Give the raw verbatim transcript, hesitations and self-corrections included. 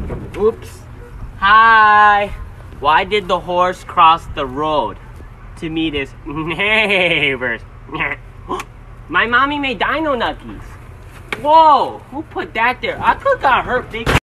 Oops. Hi. Why did the horse cross the road to meet his neighbors? My mommy made dino nuggies. Whoa, who put that there? I could got hurt big.